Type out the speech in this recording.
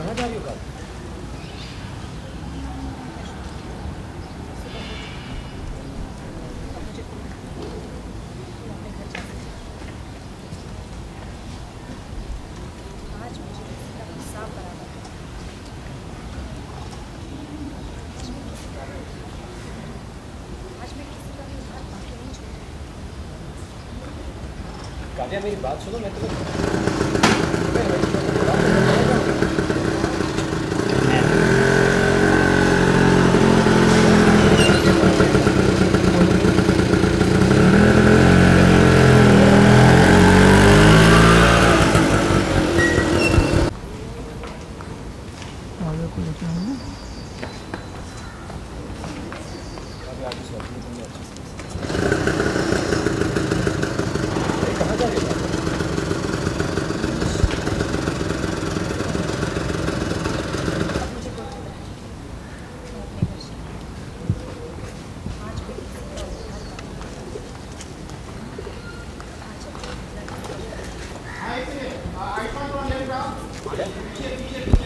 कहाँ जा रही हो कल? काव्या मेरी बात सुनो, मैं कहाँ जा रही हो? आईफोन ले रहा हूँ।